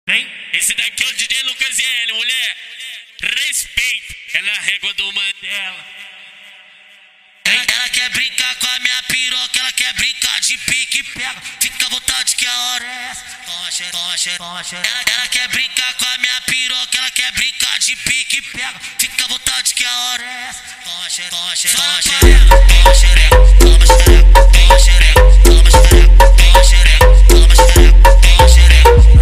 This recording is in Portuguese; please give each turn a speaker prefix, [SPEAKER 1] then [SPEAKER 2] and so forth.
[SPEAKER 1] Vem. Esse daqui é o DJ Lucas IL, mulher. Respeito. É na régua do Mandela.
[SPEAKER 2] Ela quer brincar com a minha piroca, ela quer brincar de pique, pega. Fica à vontade que a hora é essa. Toma, ela quer brincar com a minha piroca, ela quer brincar de pique, pega. Fica à vontade que a hora é essa. Toma xereca, toma xereca, toma xereca, toma xereca, toma xereca, toma xereca, toma xereca, toma xereca, toma xereca.